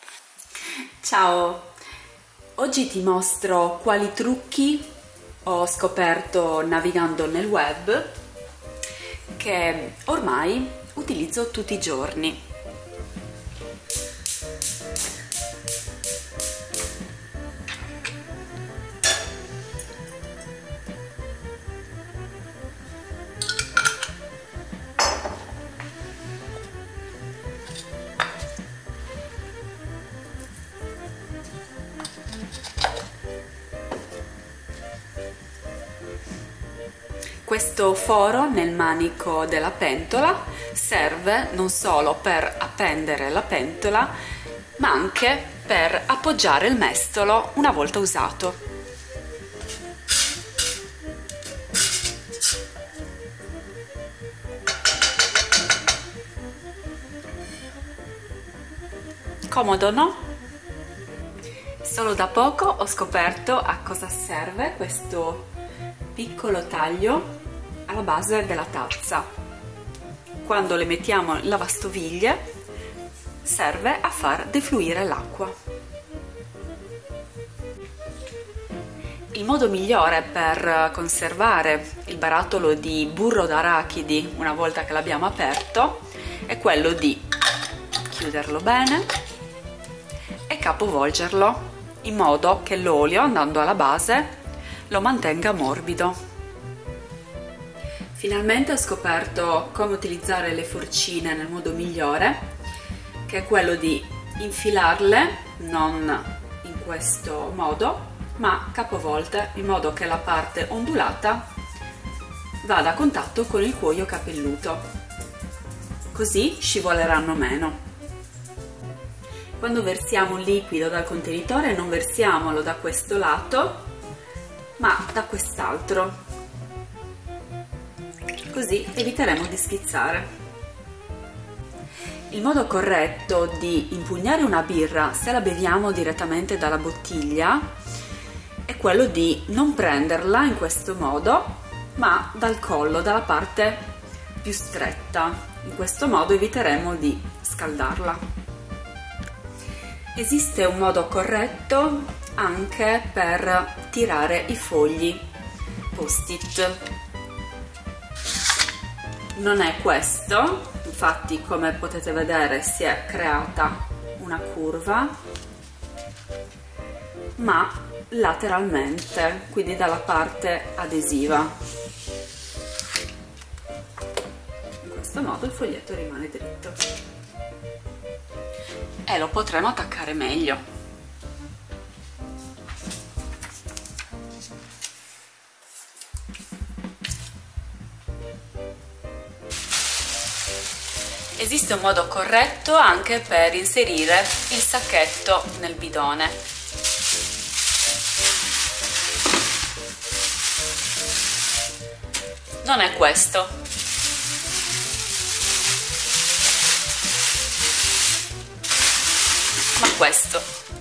Ciao, oggi ti mostro quali trucchi ho scoperto navigando nel web che ormai utilizzo tutti i giorni. Questo foro nel manico della pentola serve non solo per appendere la pentola, ma anche per appoggiare il mestolo una volta usato. Comodo, no? Solo da poco ho scoperto a cosa serve questo piccolo taglio alla base della tazza. Quando le mettiamo in lavastoviglie serve a far defluire l'acqua. Il modo migliore per conservare il barattolo di burro d'arachidi una volta che l'abbiamo aperto è quello di chiuderlo bene e capovolgerlo in modo che l'olio, andando alla base, lo mantenga morbido. Finalmente ho scoperto come utilizzare le forcine nel modo migliore, che è quello di infilarle non in questo modo, ma capovolte, in modo che la parte ondulata vada a contatto con il cuoio capelluto, così scivoleranno meno. Quando versiamo un liquido dal contenitore non versiamolo da questo lato, ma da quest'altro, così eviteremo di schizzare. Il modo corretto di impugnare una birra se la beviamo direttamente dalla bottiglia è quello di non prenderla in questo modo, ma dal collo, dalla parte più stretta. In questo modo eviteremo di scaldarla. Esiste un modo corretto anche per tirare i fogli post-it. Non è questo, infatti come potete vedere si è creata una curva, ma lateralmente, quindi dalla parte adesiva. In questo modo il foglietto rimane dritto e lo potremo attaccare meglio. Esiste un modo corretto anche per inserire il sacchetto nel bidone. Non è questo, ma questo.